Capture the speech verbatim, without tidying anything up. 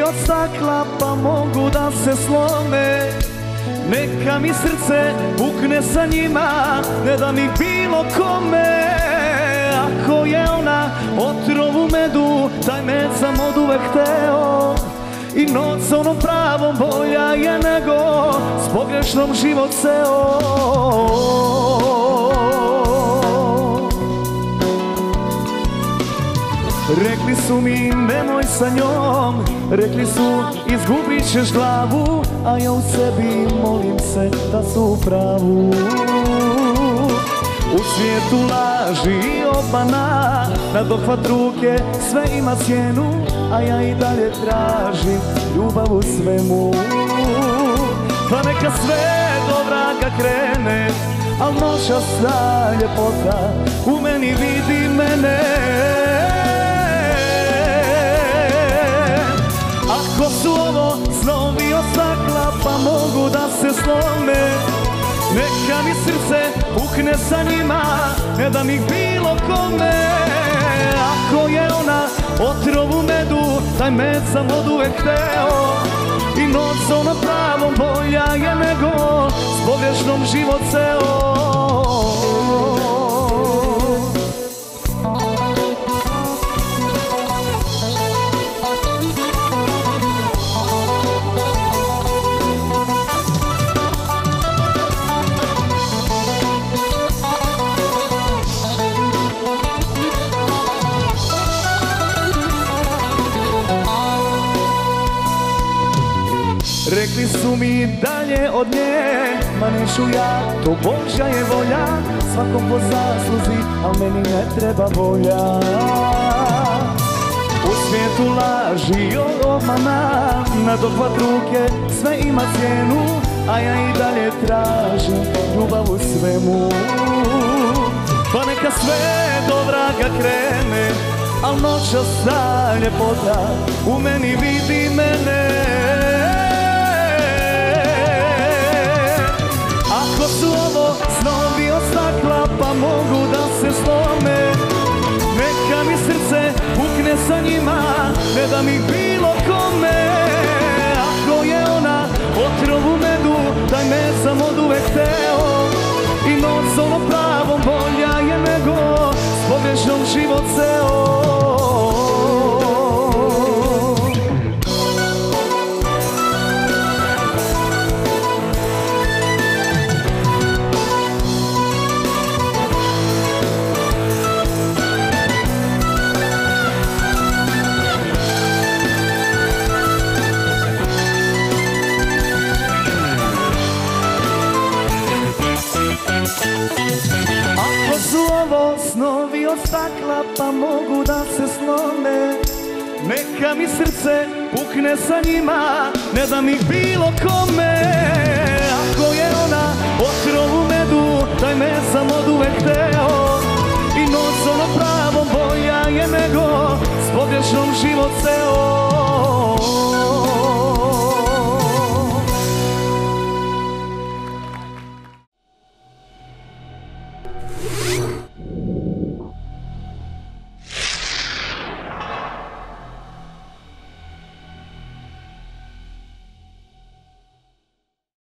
od stakla pa mogu da se slome. Neka mi srce pukne sa njima, ne da mi bilo kome. Ako je ona otrov u medu, taj med sam od uvek hteo. I noć s onom pravom bolja je nego s pogrešnom život seo. Rekli su mi nemoj sa njom, rekli su izgubit ćeš glavu, a ja u sebi molim se da su u pravu. U svijetu laži i obmana, na dohvat ruke sve ima cijenu, a ja i dalje tražim ljubav u svemu. Pa neka sve do vraga krene, al noća sva ljepota u meni vidi mene. Ako su ovo snovi od stakla pa mogu da se slome. Neka mi srce pukne sa njima, ne da mi bilo kome. Ako je ona otrov u medu, taj med sam od uvek hteo. I noć s onom pravom bolja je nego s pogrešnom život ceo. Rekli su mi dalje od nje, ma neću ja, to Božja je volja. Svakom po zasluzi, al meni ne treba volja. U svijetu laži i obmana, na dohvat ruke sve ima cijenu, a ja i dalje tražim ljubav u svemu. Pa neka sve do vraga krene, al noćas ta ljepota u meni vidi mene. Ako su ovo snovi od stakla pa mogu da se slome. Neka mi srce pukne sa njima, ne da mi bilo kome. Ako je ona otrov u medu, taj med sam od uvek hteo. I noć s onom pravom bolja je nego s pogrešnom život ceo. Ako su ovo snovi od stakla pa mogu da se slome. Neka mi srce pukne sa njima, ne da mi bilo kome. Ako je ona otrov u medu, taj med sam od uvek hteo. I noć s onom pravom bolja je nego s pogrešnom život ceo.